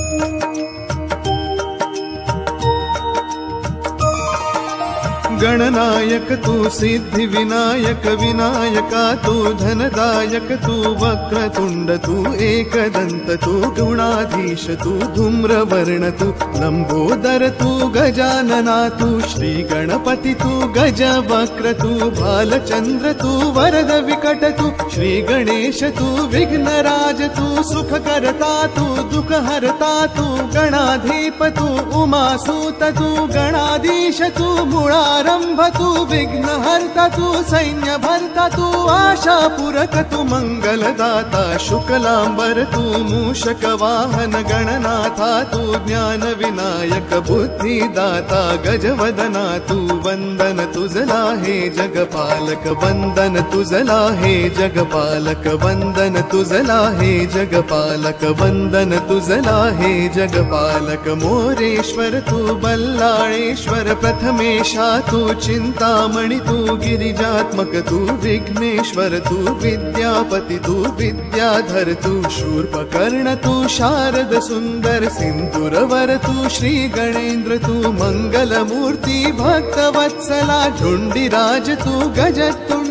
गणनायक तू सिद्धि विनायक विनायका तू धनदायक तू वक्रतुंड तू एकदंत तू गुणाधीश तू धूम्रवर्ण तू लंबोदर तू गजानना तू श्री गणपति तू गज वक्र तू बालचंद्र तू वरद विकट तू श्री गणेश तू विघ्नराज तू सुख करता तू दुख हरता तू गणाधीप तू उमासूत तू गणाधीश तू मूळारंभ तू विघ्नहर्ता तू सैन्य भर्ता तू आशा पूरक तू मंगलदाता शुक्लांबर तू मूषक वाहन गणनाथा तू ज्ञान विनायक बुद्धिदाता गजवदना तू वंदन तुझला हे जगपालक वंदन तुझला हे जगपालक वंदन तुझला हे जगपालक वंदन तुझला हे जगपालक मोरेश्वर तू बल्लाळेश्वर प्रथमेशा तू चिंतामणि तू गिरिजात्मक तू विघ्नेश्वर तू विद्यापति तू विद्याधर तू शूर्पकर्ण तू शारद सुंदर सिंधुरवर तू श्री गणेन्द्र तू मंगलमूर्ति भक्तवत्सला ढुंडिराज तू गजतुंड।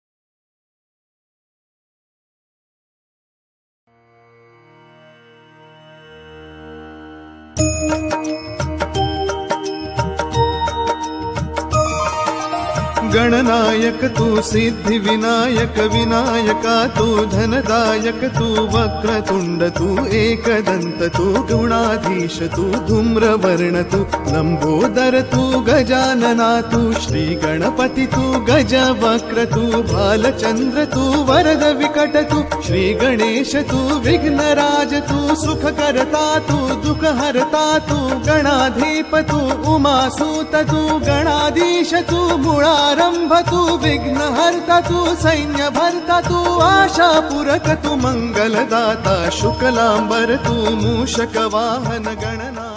गणनायक तू सिद्धि विनायक विनायका तू धनदायक तू वक्रतुंड तू एकदंत तू गुणाधीश तू धूम्रवर्ण तू लंबोदर तू गजानना तू श्री गणपति तू गज वक्र तू बालचंद्र तू वरद विकट तू श्री गणेश तू विघ्नराज तू सुख करता तू दुख हरता तू गणाधीप तू उमासूत तू गणाधीश तू मूळारंभ तू विघ्नहर्ता तू सैन्य भर्ता तू आशा पूरक तू मंगलदाता शुक्लांबर तू मूषक वाहन गणना।